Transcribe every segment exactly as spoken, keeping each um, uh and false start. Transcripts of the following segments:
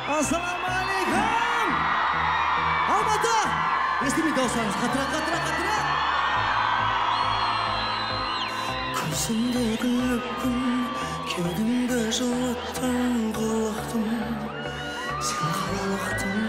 Assalamualaikum. Almaty. Естимей дауысыңыз. Қатыра, қатыра, қатыра. Көзімде күліп күн, кеудемде жылыттың қылықтым. Сен қалықтың.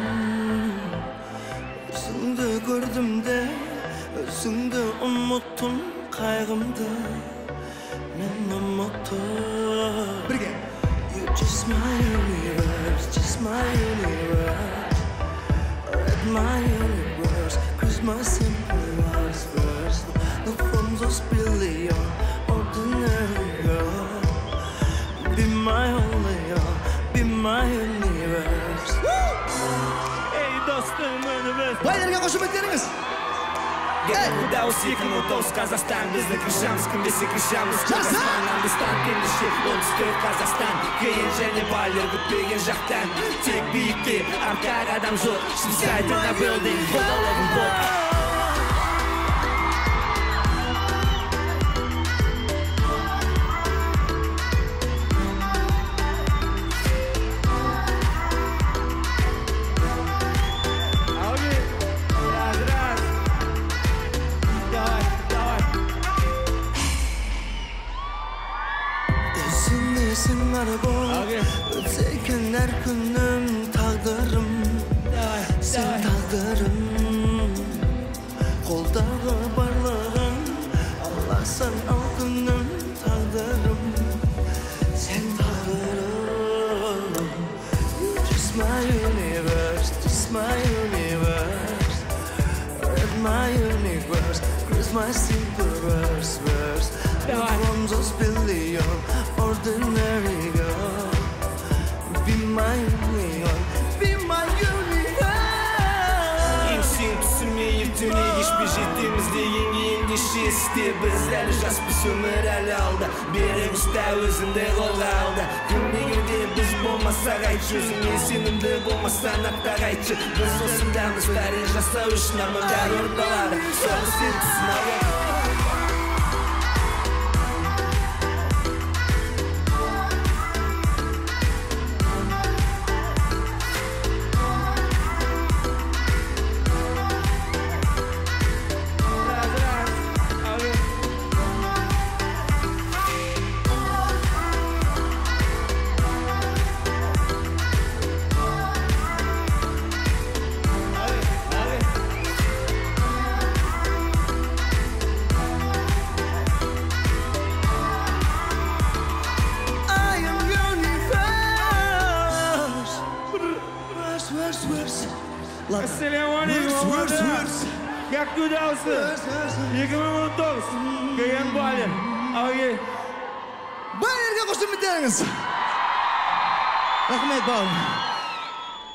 Өзіңді көрдім де, өзіңді ұмыттым қайғымды. Мен ұмыттым. Бірге. You're just my universe, just my universe. Read my universe, cause my simple was first. No from those billion ordinary girl. Be my only girl, be my universe. Ey dostum önümüz. Baylarga qo'shib aytganingiz. Куда усеком утос Казахстан, бізді кішамыз, кім десе кішамыз. Қазақстан, Андыстан, кендіші, оңтүстік Қазақстан. Кейін және байлар күтпеген жақтан. Тек биікте, артақ адам жоқ. Шымсайды на билдинг, қолалығын бұл. Sen araba, öteken her günüm tağdırım. Sen tağdırım. Koldağı barlığın, Allah sen al günüm tağdırım. Sen tağdırım. Just my universe, just my universe. Read my universe, cause my simple verse, verse. From those billion ordinary girl. Be my union, be my universe. Емсен түсірмей ертөне кешпей жетеміз деген ендеше істе. Біз әлі жаспыз, өмір әлі алда. Берік ұста өзіңді қолға алды. Кімдегенде біз болмасақ айтшы, өзіңе сенімді болмастан аттақ айтшы. Біз осындамыз, тарих жасау үшін армандар орындалады. Соны сен түсін алды. Ассалаумалейкум. Как удался? екі мың он тоғыз. Келген байлар. Ағай. Байларга qo'shib aytganingiz. Rahmat, bog'im.